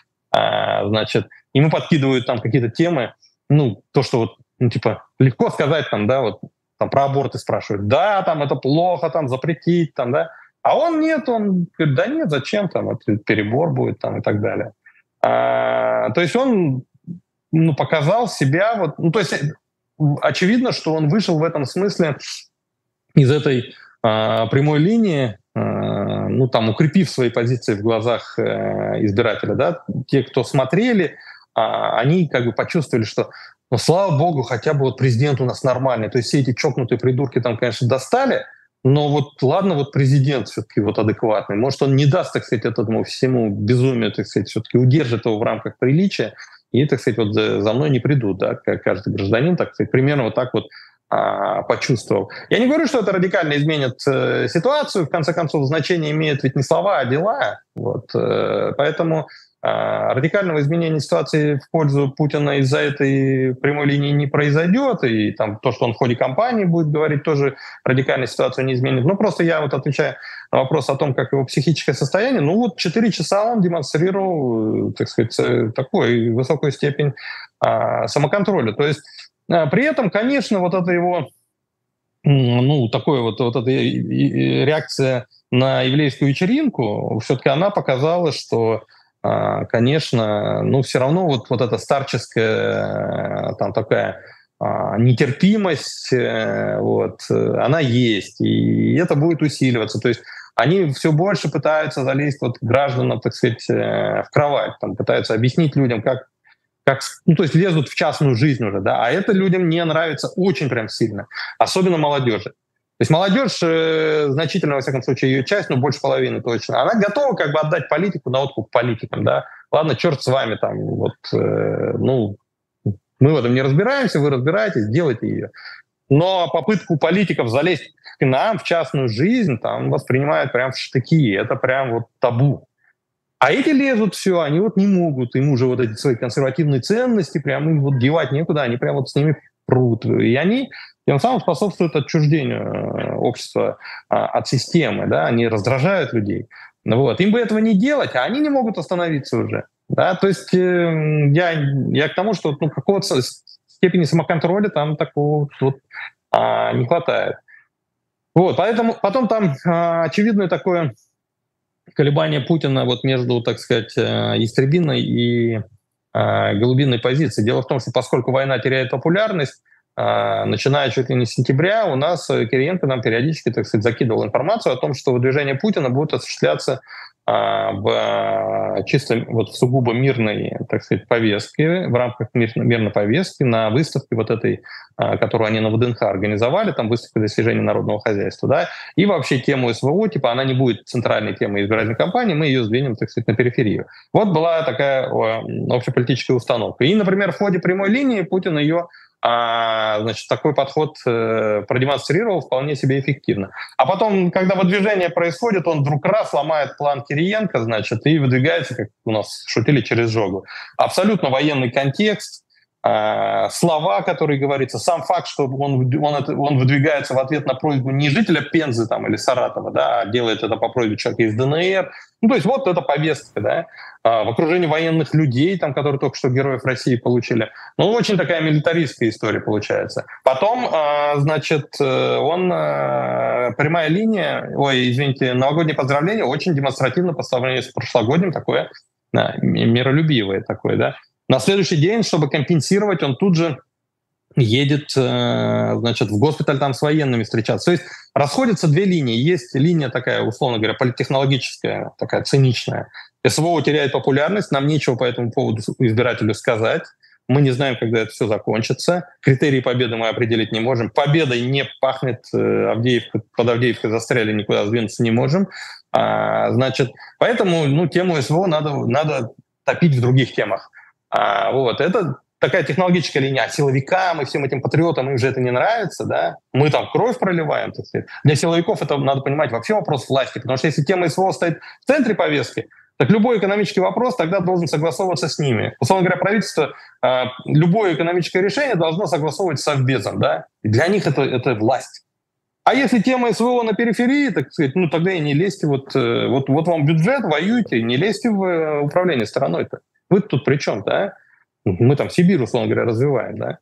Ему подкидывают какие-то темы, то, что легко сказать, про аборты спрашивают, это плохо, запретить, а он нет, он говорит, да нет, зачем, это перебор будет, и так далее. То есть он показал себя, то есть очевидно, что он вышел в этом смысле из этой прямой линии, укрепив свои позиции в глазах избирателя. Те, кто смотрели, они почувствовали, что слава богу, хотя бы президент у нас нормальный. То есть все эти чокнутые придурки конечно, достали, но ладно, президент все-таки адекватный. Может, он не даст, так сказать, этому всему безумию, так сказать, все-таки удержит его в рамках приличия, и, так сказать, за мной не придут, как каждый гражданин, так сказать, примерно так почувствовал. Я не говорю, что это радикально изменит ситуацию, в конце концов, значение имеют ведь не слова, а дела. Поэтому радикального изменения ситуации в пользу Путина из-за этой прямой линии не произойдет, и то, что он в ходе кампании будет говорить, тоже радикальную ситуацию не изменит. Просто я отвечаю на вопрос о том, как его психическое состояние, 4 часа он демонстрировал, так сказать, такую высокую степень самоконтроля. То есть при этом, конечно, это его, эта реакция на еврейскую вечеринку, все-таки она показала, что конечно, все равно эта старческая такая нетерпимость, она есть, и это будет усиливаться. То есть они все больше пытаются залезть гражданам, так сказать, в кровать, там, пытаются объяснить людям, то есть лезут в частную жизнь уже, да, а это людям не нравится очень прям сильно, особенно молодежи. То есть молодежь, значительно, во всяком случае, ее часть, больше половины точно, она готова отдать политику на откуп политикам, да. Ладно, черт с вами, там, мы в этом не разбираемся, вы разбираетесь, делайте ее. Но попытку политиков залезть к нам в частную жизнь там воспринимают прям в штыки. Это прям табу. А эти лезут все, они не могут. Им уже эти свои консервативные ценности прям им девать некуда, они прям с ними прут. И они тем самым способствуют отчуждению общества от системы, да, они раздражают людей. Им бы этого не делать, а они не могут остановиться уже. Да, то есть я к тому, что какого-то степени самоконтроля там такого не хватает. Поэтому потом там очевидное такое колебание Путина между, так сказать, ястребиной и голубиной позицией. Дело в том, что поскольку война теряет популярность, начиная чуть ли не с сентября, у нас Кириенко нам периодически, так сказать, закидывал информацию о том, что выдвижение Путина будет осуществляться в чисто сугубо мирной, так сказать, повестке, в рамках мирной повестки на выставке этой, которую они на ВДНХ организовали, там выставка достижений народного хозяйства, да, и вообще тему СВО, она не будет центральной темой избирательной кампании, мы ее сдвинем, так сказать, на периферию. Была такая общеполитическая установка. И, например, в ходе прямой линии Путин ее такой подход продемонстрировал вполне себе эффективно. А потом, когда выдвижение происходит, он вдруг ломает план Кириенко, и выдвигается, как у нас шутили, через жогу. Абсолютно военный контекст, слова, которые говорится, сам факт, что он выдвигается в ответ на просьбу не жителя Пензы там, или Саратова, да, а делает это по просьбе человека из ДНР. То есть это повестка, да, в окружении военных людей, там, которые только что Героев России получили. Очень такая милитаристская история получается. Потом, прямая линия, новогоднее поздравление очень демонстративно по сравнению с прошлогодним, такое миролюбивое такое, да. На следующий день, чтобы компенсировать, он тут же едет, в госпиталь там с военными встречаться. То есть расходятся две линии. Есть линия такая, условно говоря, политтехнологическая, такая циничная. СВО теряет популярность, нам нечего по этому поводу избирателю сказать. Мы не знаем, когда это все закончится. Критерии победы мы определить не можем. Победой не пахнет. Под Авдеевкой застряли, никуда сдвинуться не можем. Поэтому тему СВО надо топить в других темах. Это такая технологическая линия. А силовикам и всем этим патриотам им же это не нравится, да? Мы там кровь проливаем, так сказать. Для силовиков это, надо понимать, вообще вопрос власти. Потому что если тема СВО стоит в центре повестки, так любой экономический вопрос тогда должен согласовываться с ними. Условно говоря, правительство любое экономическое решение должно согласовывать с Совбезом, да? И для них это власть. А если тема СВО на периферии, так сказать, тогда и не лезьте. Вот вам бюджет, воюйте, не лезьте в управление страной-то. Вы тут при чем, да? Мы там Сибирь, условно говоря, развиваем, да?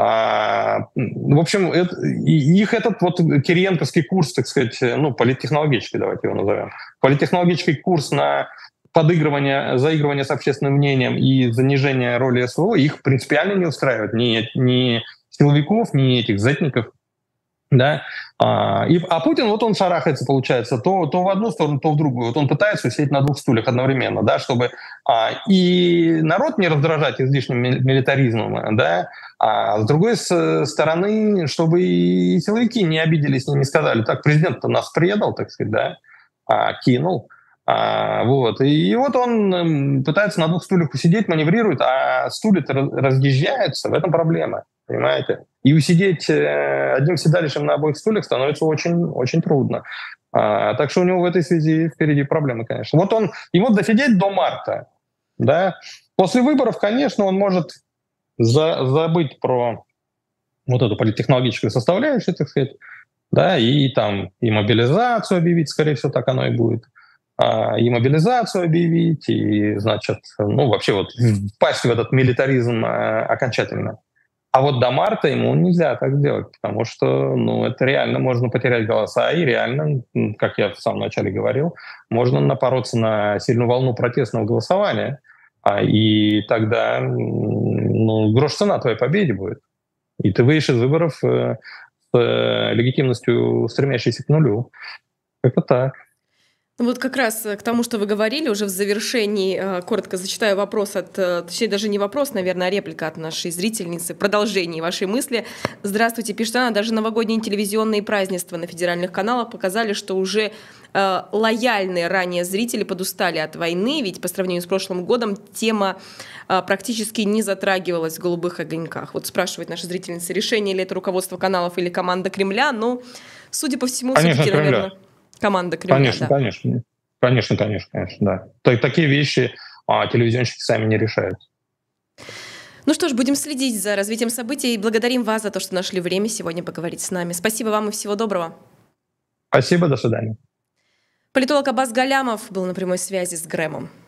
В общем, их этот кириенковский курс, так сказать, политтехнологический, давайте его назовем, политтехнологический курс на заигрывание с общественным мнением и занижение роли СВО, их принципиально не устраивает ни силовиков, ни этих зетников. Да? А Путин, он шарахается, получается, то в одну сторону, то в другую. Он пытается сидеть на двух стульях одновременно, да, чтобы и народ не раздражать излишним милитаризмом, да, а с другой стороны, чтобы и силовики не обиделись, не сказали, так, президент-то нас предал, так сказать, да, кинул. И он пытается на двух стульях усидеть, маневрирует, а стулья-то разъезжаются, в этом проблема, понимаете? И усидеть одним седалищем на обоих стульях становится очень, очень трудно. Так что у него в этой связи впереди проблемы, конечно. Ему досидеть до марта, да? После выборов, конечно, он может забыть про эту политтехнологическую составляющую, так сказать, да, и мобилизацию объявить, скорее всего, так оно и будет. И мобилизацию объявить, и, вообще впасть в этот милитаризм окончательно. А до марта ему нельзя так сделать, потому что, это реально можно потерять голоса, и реально, как я в самом начале говорил, можно напороться на сильную волну протестного голосования, и тогда, грош цена твоей победе будет. И ты выйдешь из выборов с легитимностью, стремящейся к нулю. Это так. Ну вот как раз к тому, что вы говорили, уже в завершении коротко зачитаю вопрос точнее даже не вопрос, наверное, а реплика от нашей зрительницы, продолжение вашей мысли. Здравствуйте, пишет она, даже новогодние телевизионные празднества на федеральных каналах показали, что уже лояльные ранее зрители подустали от войны, ведь по сравнению с прошлым годом тема практически не затрагивалась в «Голубых огоньках». Вот спрашивает наша зрительница, решение ли это руководство каналов или команда Кремля, но, судя по всему, Конечно, все-таки, Кремля. наверное, команда Кремля, Конечно, да. конечно, да. Такие вещи телевизионщики сами не решают. Ну что ж, будем следить за развитием событий и благодарим вас за то, что нашли время сегодня поговорить с нами. Спасибо вам и всего доброго. Спасибо, до свидания. Политолог Аббас Галямов был на прямой связи с Грэмом.